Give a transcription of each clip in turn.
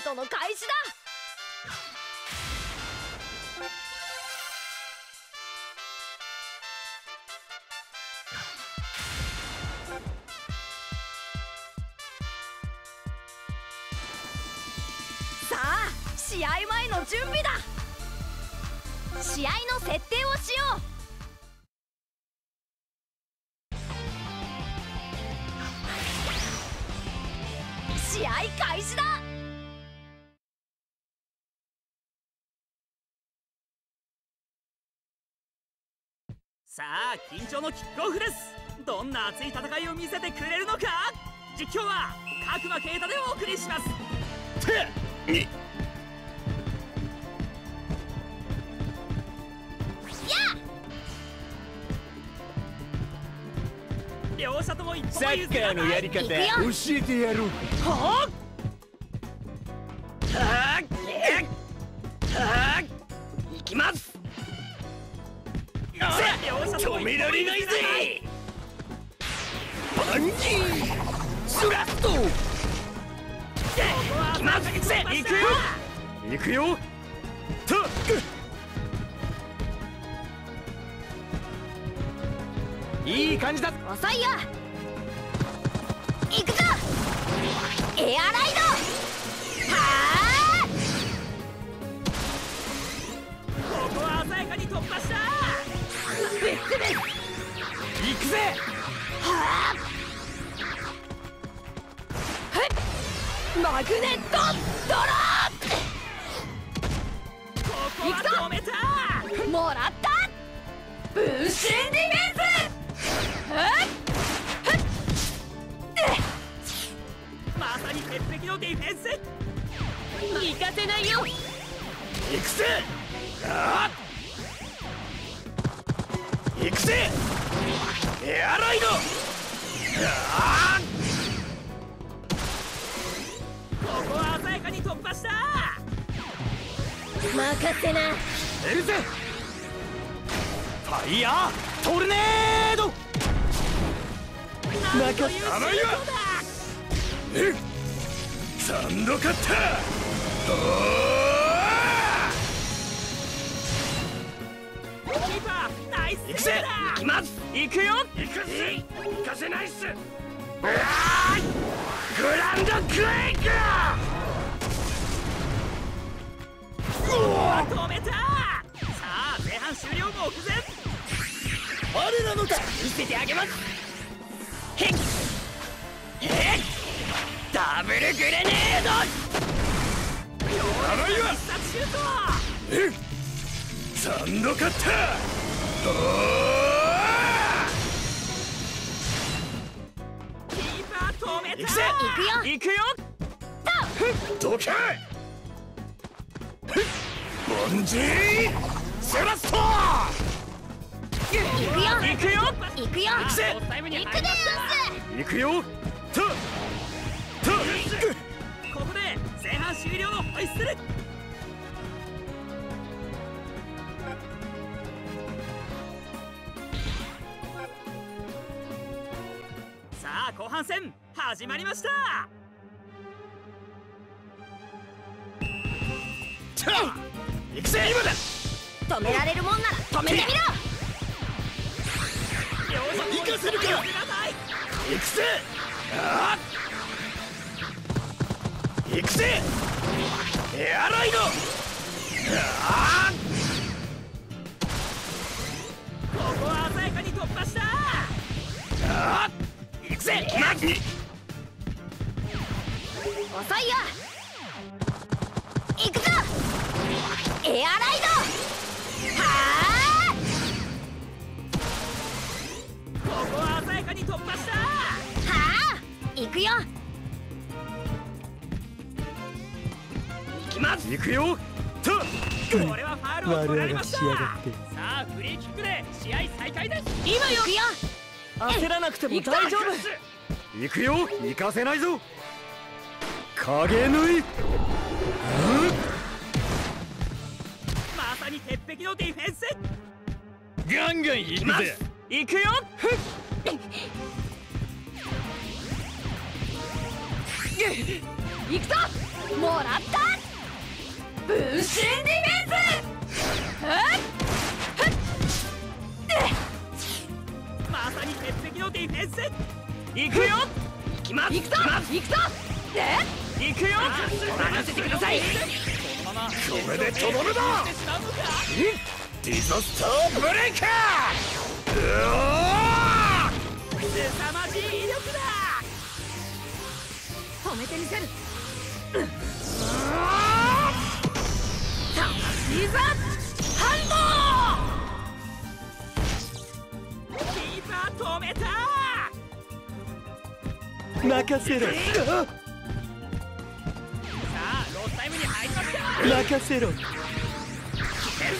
トの開始だ。さあ、試合前の準備だ。試合の設定をしよう。試合開始だ。 さあ、緊張のキックオフです。どんな熱い戦いを見せてくれるのか。実況は角間啓太でお送りします。両者とも一歩も譲らない。サッカーのやり方教えてやろう。はあ、いきます。止められないぜ。バンジースラスト。いきます。行くよ行くよ。いい感じだ。 遅いよ。行くぞ。エアライド。はあ、 ここは鮮やかに突破した。行くぜ。 はあ、マグネットドロー。 ここは止めた。 もらった。分身ディフェンス。 まさに鉄壁のディフェンス。 行かせないよ。 行くぜ。行くぜ。エアライド。ここは鮮やかに突破した。 任せな。 エルゼファイヤートルネード。 任せ甘いわ。サンドカッター。キーパーナイス。行くぜ。行きます。行くよ。行かせ。行かせないっす。グランドクエイク。止めた。さあ、前半終了目前。我らの見せてあげます。へっへっダブルグレネード。甘いわ。必殺シュート。サンドカッター。キーパー止めた。行くぜ。 行くよ。 行くよ。どけ。ボンジーセラスト。 行くよ。 行くよ。 行くよ。 行くぜ。 行くでやんす。 行くよ。ここで前半終了のホイッスル。さあ、後半戦始まりました。行くぜ。今だ。 止められるもんなら止めてみろ。 行かせるか。行くぜ。行くぜ。エアライド。ここは鮮やかに突破した。行くぜ。 遅いよ。行くぞ。エアライド。はあ、 ここは鮮やかに突破した。 はあ、行くよ。 行きます。行くよ。これはファウルを取られました。さあ、フリーキックで試合再開です。 今よ。行くよ。 焦らなくても大丈夫。行くよ。行かせないぞ。影縫い。まさに鉄壁のディフェンス。ガンガン行くぜ。行くよ。 行くぞ。 もらった。分身ディフェンス。 まさに鉄壁のディフェンス。行くよ。行きます。 行くぞ行くぞ。 行くよ。任せてください。このままこれでとどめだ。ディザスターブレイカー。凄まじい威力だ。 止めてみせる。いざ反キーパー止めた。 任せろ。 さあロスタイムに入りました。 任せろ。 来てるぜ。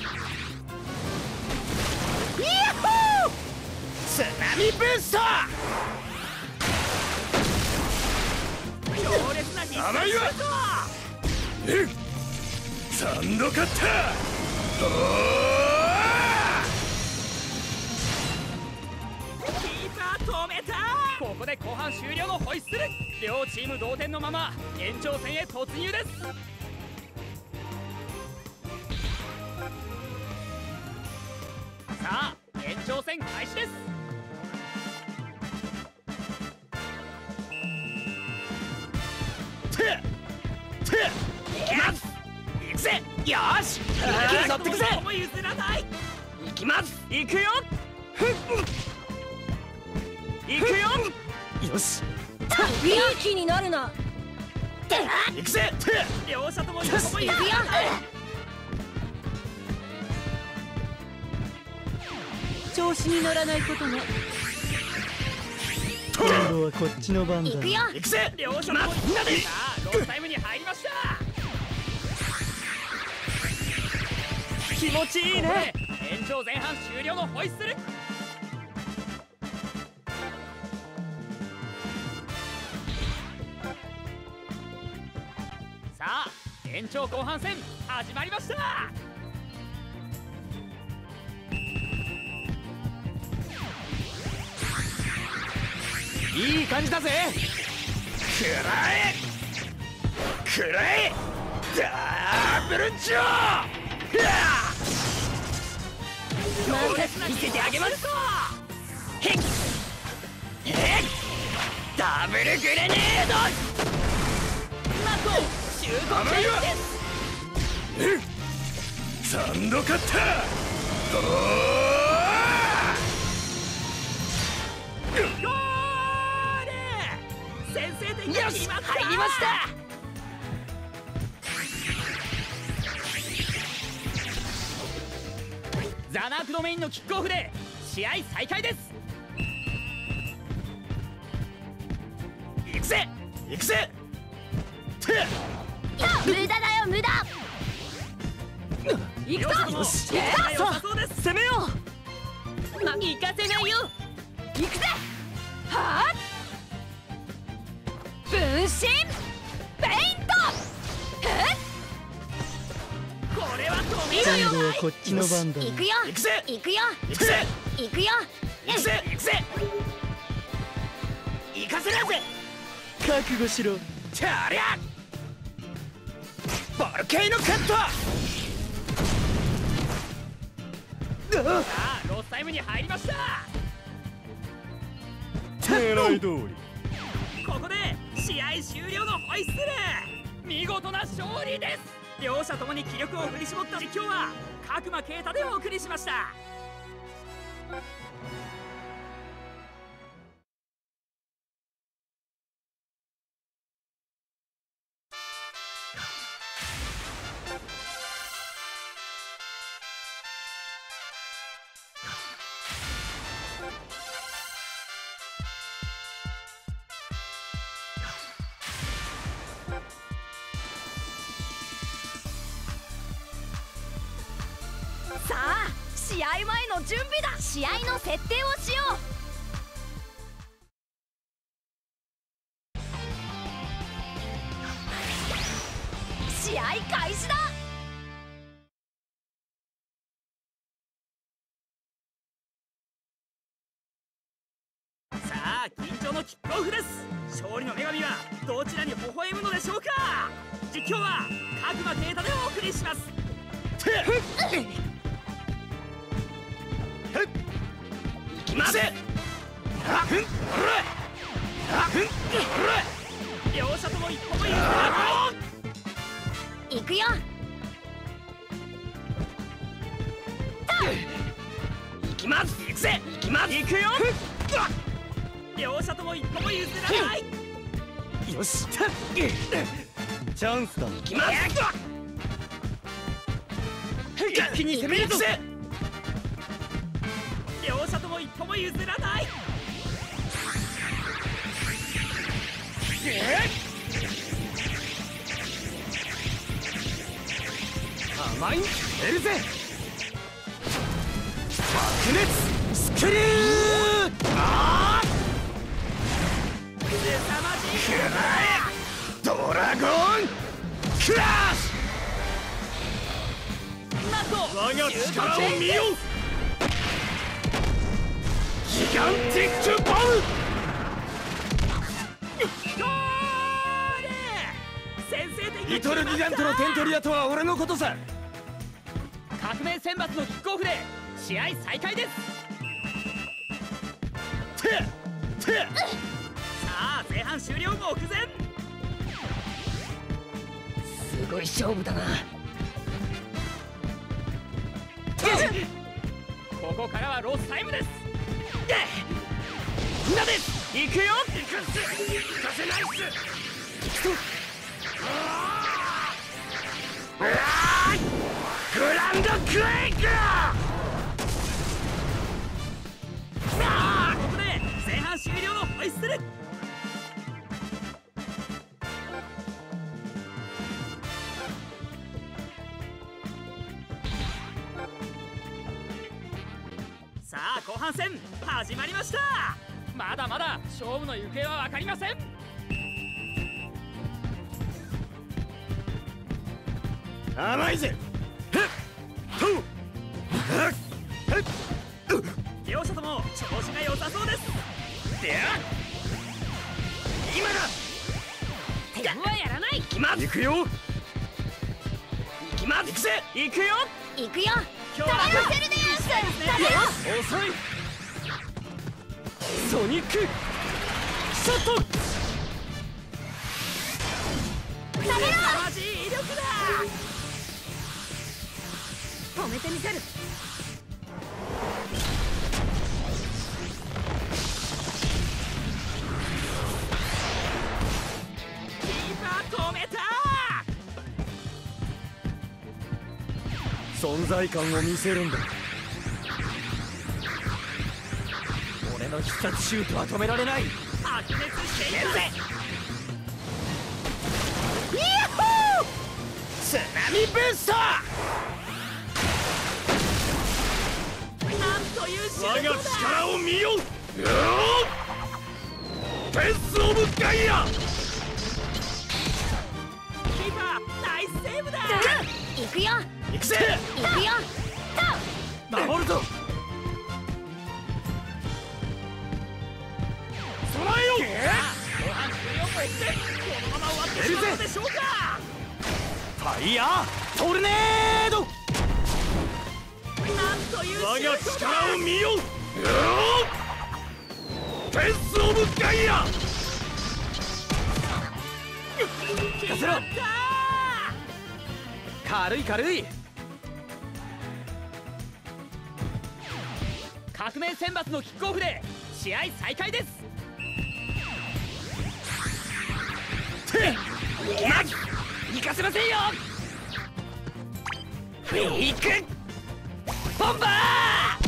イヤッホー。 津波ブースト。強烈なディスタンスシュート。サンドカッター。キーパー止めた。ここで後半終了のホイッスル。両チーム同点のまま延長戦へ突入です。さあ延長戦開始です。行きます。行くぜ。よーし。乗ってくぜ。も譲らない。行きます。行くよ。行くよ。よし。 いい気になるな。 行くぜ。両者とも譲らない。 調子に乗らないことね。 今度はこっちの番だ。 行くよ。 行くぜ。両者ともみんなで。さあロスタイムに入りました。気持ちいいね。延長前半終了のホイッスル。さあ延長後半戦始まりました。いい感じだぜ。くらえくらえ。ダブルジョー。強烈な見せてあげます。へっダブルグレネード。なんとシュートチェンジです。サンドカッター。ゴール。先制点が決まった。入りました。ザナークドメインのキックオフで試合再開です。行くぜ行くぜ。 無駄だよ無駄。行くぞ。 よし行くぞ。 そうです。 攻めよう。行かせないよ。行くぜ。はあ。分身ペイント。 これは止め今るよ。 度はこっちの番だ。 行くよ行くぜ行くよ行くぜ行くよ。 行くぜ行くぜ。行かせないぜ。 覚悟しろ。 チャリャボルケイノカット。さあロスタイムに入りました。 狙い通り。 ここで試合終了のホイッスル。見事な勝利です。両者ともに気力を振り絞った実況は角間啓太でお送りしました。 さあ試合前の準備だ。試合の設定をしよう。試合開始だ。 さあ緊張ののキックオフです。勝利の女神はどちらに微笑むのでしょうか。実況は角間啓太でお送りします。いきます。両者とも一歩も譲らない。 行くよ。 行きます。行くぜ。行きます。行くよ。両者とも一歩も譲らない。よし。 チャンスだ。 行きます。一気に攻めるぞ。両者とも一歩も譲らない。甘いエルゼ爆熱スクリュー。ああ凄まじいドラゴンクラッシュ。なんと我が力を見よ。ギガンティックボム。リトルギガントの点取り屋とは俺のことさ。革命選抜のキックオフで試合再開です。さあ前半終了目前。すごい勝負だな。ここからはロスタイムです。みんなです行くよ。行かせないっす。グランドクエイク。さあここで前半終了のホイッスル。さあ後半戦始まりました。まだまだ勝負の行方は分かりません。甘いぜ。両者とも調子が良さそうです。では今だ。 点はやらない。 行きます。行くよ。行きます。行くぜ。行くよ。 行くよ。 今日は食べさせるでやんす。 遅い。ソニックショット。 食べろ。 凄まじい威力だ。 止めてみせる。 キーパー止めた。 存在感を見せるんだ。 俺の必殺シュートは止められない。白熱しているぜ。イヤッホー津波ブースト。なんというシュートだ。我が力を見よ。フェンスオブガイア。キーパーナイスセーブだ。 行くよ。 行くぜ。 行くよ。 守るぞ。備えよ。後半終了もしてこのまま終わってしまうのでしょうか。ファイヤートルネード。なんという我が力を見よ。フェンスオブガイア。聞かせろ。軽い軽い。革命選抜のキックオフで試合再開です。行かせませんよ。フェイクボンバー。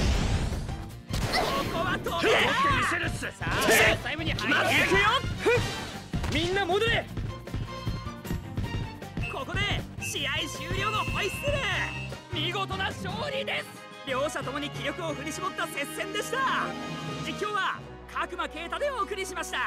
ここは止めた。さあタイムに入る。行くよ。みんな戻れ。ここで試合終了のホイッスル。見事な勝利です。両者ともに気力を振り絞った接戦でした。実況は角間啓太でお送りしました。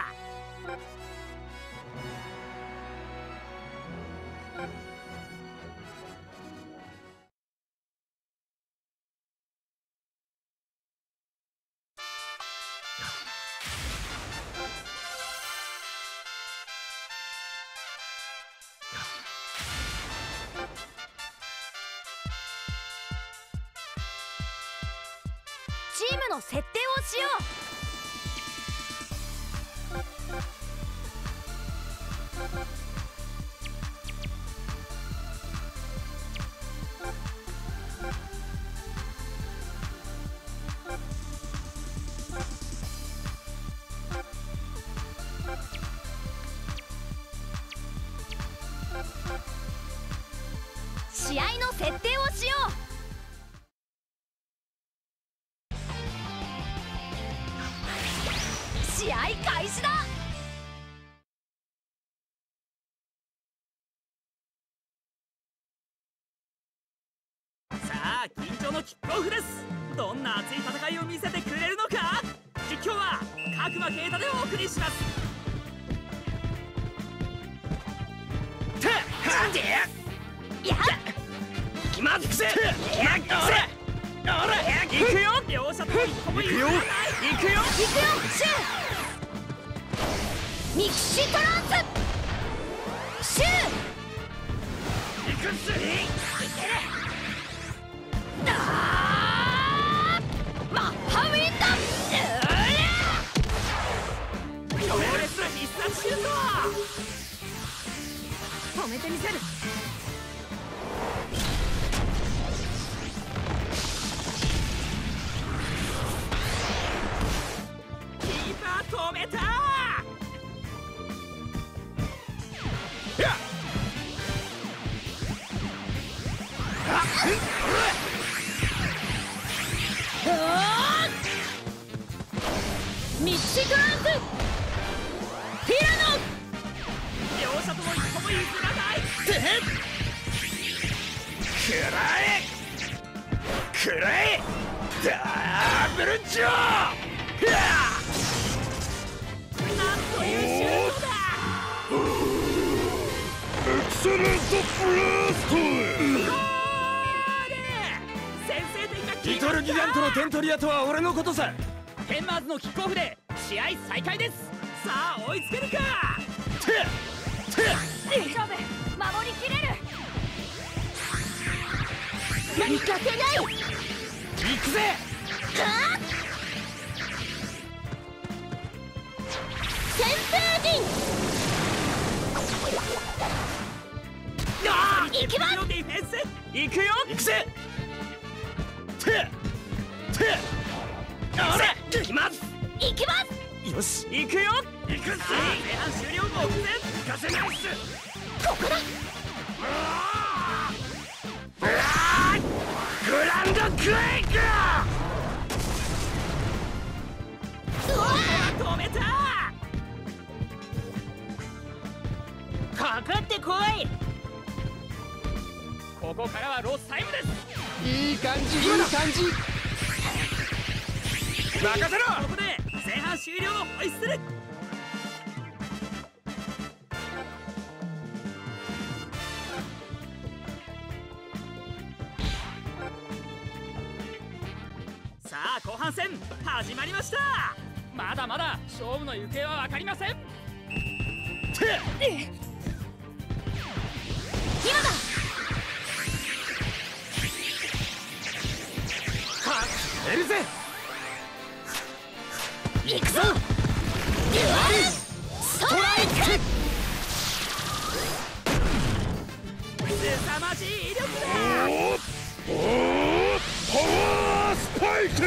チームの設定をしよう。試合の設定をしよう。試合開始だ。 さあ緊張のキックオフです。どんな熱い戦いを見せてくれるのか。実況は角間啓太でお送りします。 やっ行きます。行くよ。両者とも一歩も譲らない。行くよ。 シューミキシトランスシュー行くっす。 マッハウィンド強烈な必殺シュート。 止めてみせる。 キーパー止めた。 ミキシトランスティラノ。 両者とも一歩も譲らない。くらえダブルジョー。なんというシュートだ。 エクセレントブラスト。 先制点が決リトルギガントのテントリアとは俺のことさ。 テンマーズのキックオフで試合再開です。さあ追いつけるか。 大丈夫、守りきれる。何かせない。 行くぜ。 先制陣。行きます。 ディフェンス行くよ。 行くぜ。 行きます。 行きます。 よし。 行くよ。行くっす。前半終了目前。行かせないっす。 ここだ。 グランドクエイク。止めた。かかってこい。ここからはロスタイムです。 いい感じいい感じ。任せろ。 ここで前半終了のホイッスル。さあ後半戦始まりました。まだまだ勝負の行方は分かりません。 今だ。 エルゼ行くぞ。ストライク。 凄まじい威力だ。 パワースパイク。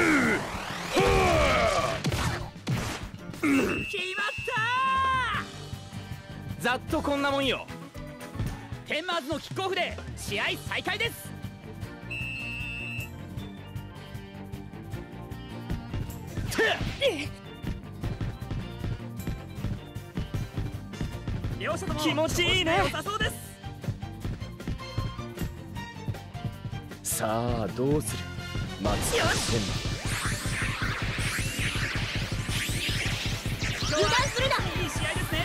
決まった。 ざっとこんなもんよ。 テンマーズのキックオフで試合再開です。両者とも気持ちいいね。 良さそうです。 さあどうする。松田天油断するな。 いい試合ですね。